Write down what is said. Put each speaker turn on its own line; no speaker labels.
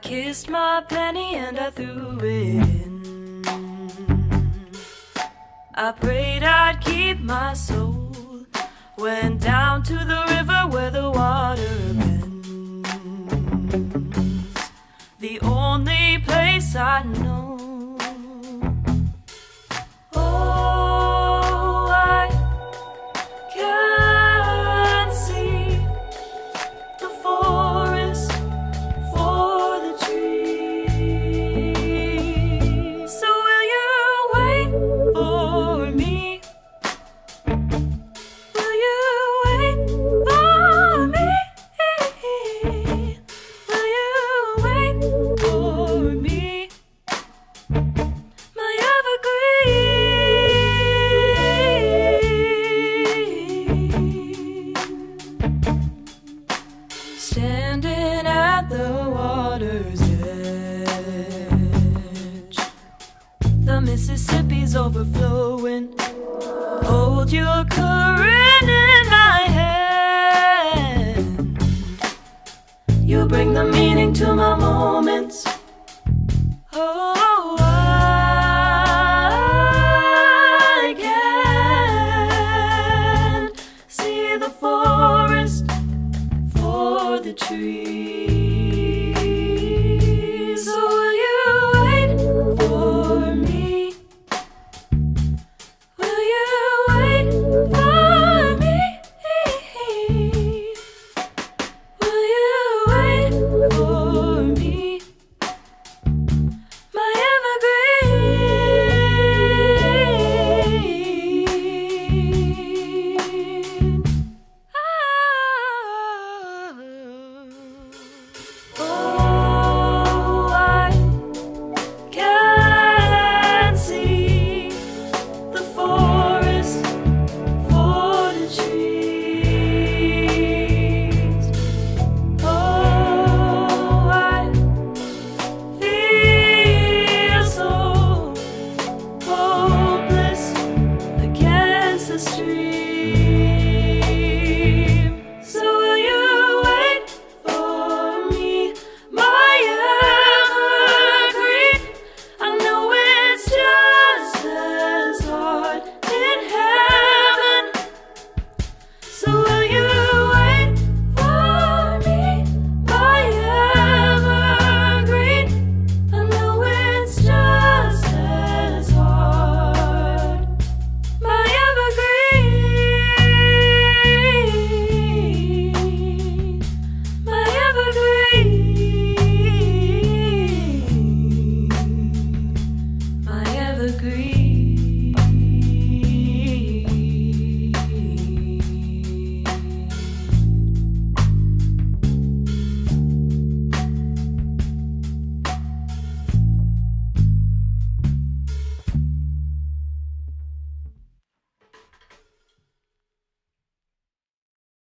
kissed my penny and I threw it in. I prayed I'd keep my soul. Went down to the river where the water bends, the only place I know. Oh, I can see the forest for the trees. So will you wait for me? Will you wait for me? Will you wait for me? My evergreen. Standing at the water's edge, the Mississippi's overflowing. Hold your current in my hand. You bring the meaning to my moments. Oh, I can see the forest for the trees. So will you wait for me? Will you wait for me? Will you wait for me? My evergreen. Oh, I can see the forest for the trees. Oh, I feel so hopeless against the street.